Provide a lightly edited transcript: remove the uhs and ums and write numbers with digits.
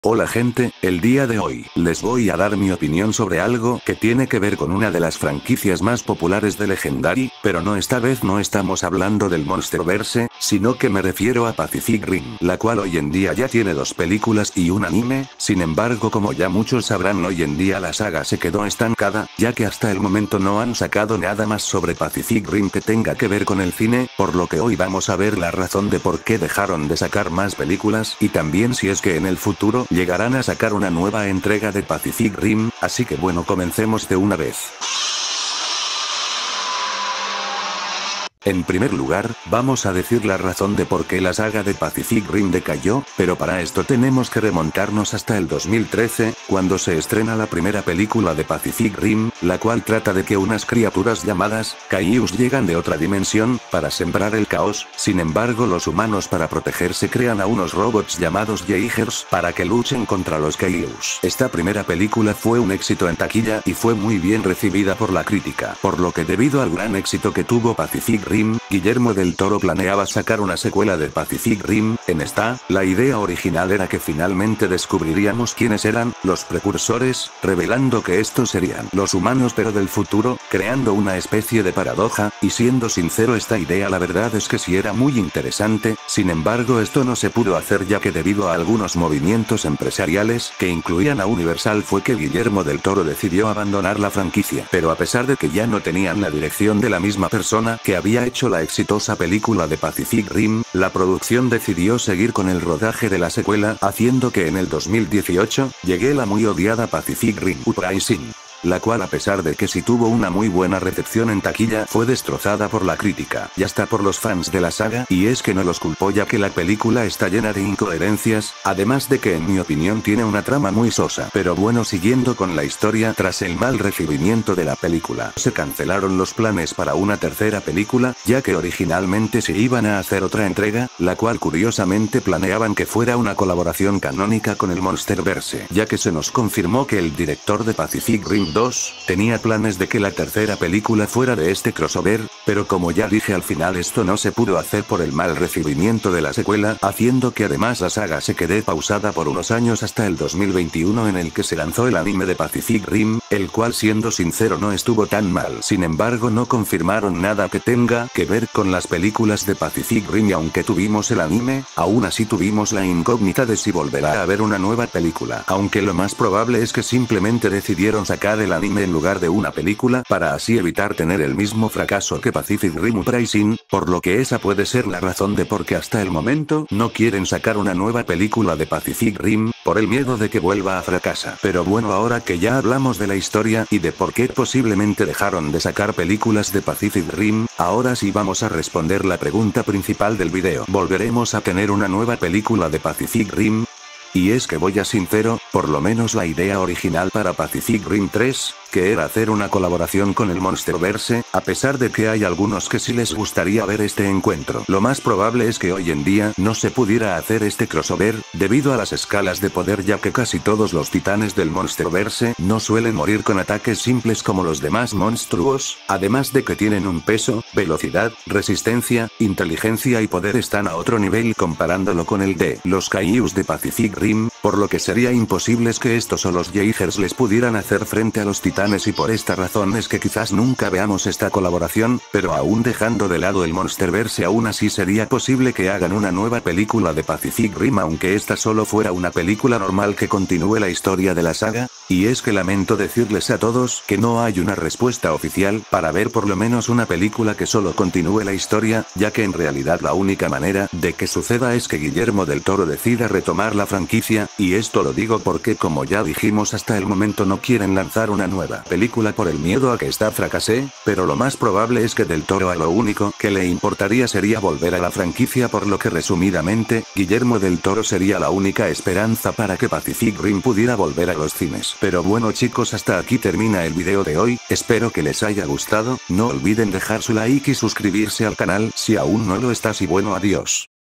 Hola gente, el día de hoy, les voy a dar mi opinión sobre algo que tiene que ver con una de las franquicias más populares de Legendary, pero no, esta vez no estamos hablando del Monsterverse, sino que me refiero a Pacific Rim, la cual hoy en día ya tiene 2 películas y un anime. Sin embargo, como ya muchos sabrán, hoy en día la saga se quedó estancada, ya que hasta el momento no han sacado nada más sobre Pacific Rim que tenga que ver con el cine, por lo que hoy vamos a ver la razón de por qué dejaron de sacar más películas, y también si es que en el futuro llegarán a sacar una nueva entrega de Pacific Rim, así que bueno, comencemos de una vez. En primer lugar, vamos a decir la razón de por qué la saga de Pacific Rim decayó, pero para esto tenemos que remontarnos hasta el 2013, cuando se estrena la primera película de Pacific Rim, la cual trata de que unas criaturas llamadas Kaijus llegan de otra dimensión, para sembrar el caos. Sin embargo, los humanos, para protegerse, crean a unos robots llamados Jaegers para que luchen contra los Kaijus. Esta primera película fue un éxito en taquilla y fue muy bien recibida por la crítica, por lo que debido al gran éxito que tuvo Pacific Rim, Guillermo del Toro planeaba sacar una secuela de Pacific Rim. En esta, la idea original era que finalmente descubriríamos quiénes eran los precursores, revelando que estos serían los humanos pero del futuro, creando una especie de paradoja, y siendo sincero, esta idea la verdad es que sí era muy interesante. Sin embargo, esto no se pudo hacer ya que debido a algunos movimientos empresariales que incluían a Universal fue que Guillermo del Toro decidió abandonar la franquicia, pero a pesar de que ya no tenían la dirección de la misma persona que había hecho la exitosa película de Pacific Rim, la producción decidió seguir con el rodaje de la secuela, haciendo que en el 2018 llegue la muy odiada Pacific Rim Uprising, la cual, a pesar de que sí tuvo una muy buena recepción en taquilla, fue destrozada por la crítica y hasta por los fans de la saga, y es que no los culpó ya que la película está llena de incoherencias, además de que en mi opinión tiene una trama muy sosa. Pero bueno, siguiendo con la historia, tras el mal recibimiento de la película, se cancelaron los planes para una tercera película, ya que originalmente se iban a hacer otra entrega, la cual curiosamente planeaban que fuera una colaboración canónica con el Monsterverse, ya que se nos confirmó que el director de Pacific Rim 2 tenía planes de que la tercera película fuera de este crossover, pero como ya dije, al final esto no se pudo hacer por el mal recibimiento de la secuela, haciendo que además la saga se quede pausada por unos años hasta el 2021, en el que se lanzó el anime de Pacific Rim, el cual, siendo sincero, no estuvo tan mal. Sin embargo, no confirmaron nada que tenga que ver con las películas de Pacific Rim, y aunque tuvimos el anime, aún así tuvimos la incógnita de si volverá a haber una nueva película, aunque lo más probable es que simplemente decidieron sacar el anime en lugar de una película para así evitar tener el mismo fracaso que Pacific Rim Uprising, por lo que esa puede ser la razón de por qué hasta el momento no quieren sacar una nueva película de Pacific Rim, por el miedo de que vuelva a fracasar. Pero bueno, ahora que ya hablamos de la historia y de por qué posiblemente dejaron de sacar películas de Pacific Rim, ahora sí vamos a responder la pregunta principal del video. ¿Volveremos a tener una nueva película de Pacific Rim? Y es que voy a sincero, por lo menos la idea original para Pacific Rim 3, que era hacer una colaboración con el Monsterverse, a pesar de que hay algunos que sí les gustaría ver este encuentro, lo más probable es que hoy en día no se pudiera hacer este crossover, debido a las escalas de poder, ya que casi todos los titanes del Monsterverse no suelen morir con ataques simples como los demás monstruos, además de que tienen un peso, velocidad, resistencia, inteligencia y poder están a otro nivel comparándolo con el de los Kaijus de Pacific Rim, por lo que sería imposible que estos o los Jaegers les pudieran hacer frente a los titanes, y por esta razón es que quizás nunca veamos esta colaboración, pero aún dejando de lado el Monsterverse, aún así sería posible que hagan una nueva película de Pacific Rim, aunque esta solo fuera una película normal que continúe la historia de la saga. Y es que lamento decirles a todos que no hay una respuesta oficial para ver por lo menos una película que solo continúe la historia, ya que en realidad la única manera de que suceda es que Guillermo del Toro decida retomar la franquicia, y esto lo digo porque, como ya dijimos, hasta el momento no quieren lanzar una nueva película por el miedo a que esta fracase, pero lo más probable es que del Toro a lo único que le importaría sería volver a la franquicia, por lo que resumidamente, Guillermo del Toro sería la única esperanza para que Pacific Rim pudiera volver a los cines. Pero bueno chicos, hasta aquí termina el video de hoy, espero que les haya gustado, no olviden dejar su like y suscribirse al canal si aún no lo estás, y bueno, adiós.